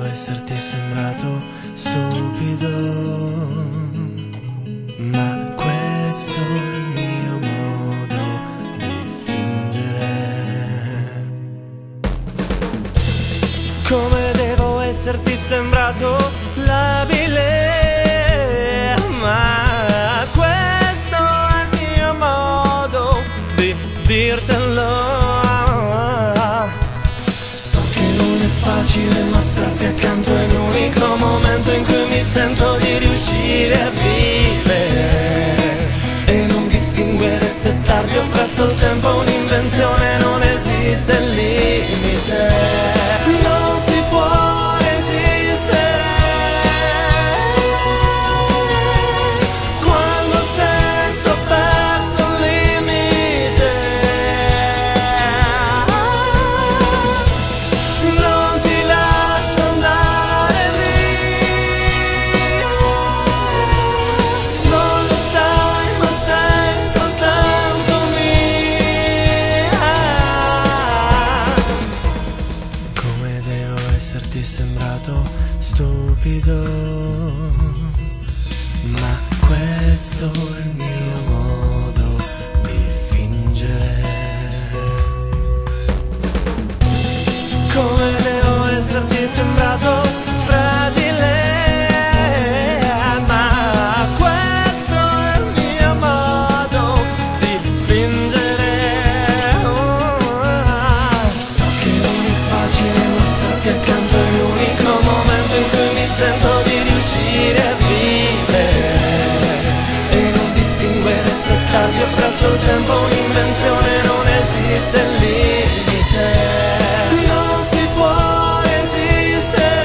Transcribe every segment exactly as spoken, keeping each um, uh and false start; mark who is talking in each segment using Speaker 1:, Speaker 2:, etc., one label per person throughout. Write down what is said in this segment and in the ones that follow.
Speaker 1: esserti sembrato stupido, ma questo è il mio modo di fingere. Come devo esserti sembrato labile, ma questo è il mio modo di dirtelo. Facile, ma starti accanto è l'unico momento in cui mi sento di riuscire a vivere e non distinguere se tardi o presto il tempo, un'invenzione, non esiste il limite, non si può resistere quando il senso ha perso il limite. Esserti sembrato stupido, ma questo è il mio modo di fingere. Come devo esserti sembrato fragile, ma questo è il mio modo di fingere. So che non è facile, ma starti accanto è l'unico momento in cui mi sento di riuscire a vivere e non distinguere se tardi o presto il tempo, un'invenzione, non esiste il limite. Non si può resistere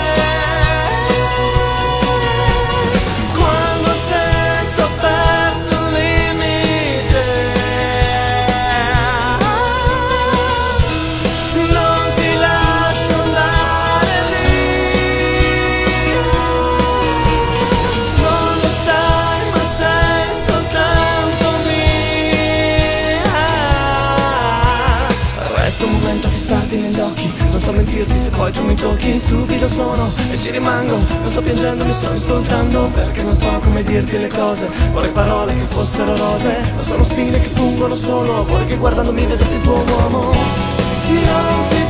Speaker 1: quando il senso ha perso il limite. Non ti lascio andare via, non lo sai ma sei soltanto mia. Resto un momento a fissarti negli occhi, non so mentirti se poi tu mi tocchi. Stupido sono e ci rimango, non sto piangendo, mi sto insultando, perché non so come dirti le cose. Vorrei parole che fossero rose, ma sono spine che pungono solo. Vorrei che guardandomi vedessi il tuo uomo. Non si